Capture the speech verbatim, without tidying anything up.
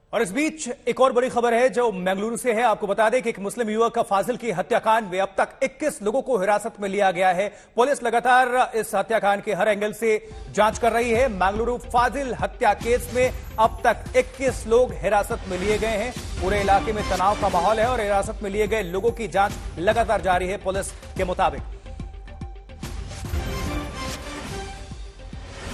और इस बीच एक और बड़ी खबर है जो मंगलुरु से है। आपको बता दें कि एक मुस्लिम युवक का फाजिल की हत्याकांड में अब तक इक्कीस लोगों को हिरासत में लिया गया है। पुलिस लगातार इस हत्याकांड के हर एंगल से जांच कर रही है। मंगलुरु फाजिल हत्या केस में अब तक इक्कीस लोग हिरासत में लिए गए हैं। पूरे इलाके में तनाव का माहौल है और हिरासत में लिए गए लोगों की जांच लगातार जारी है पुलिस के मुताबिक।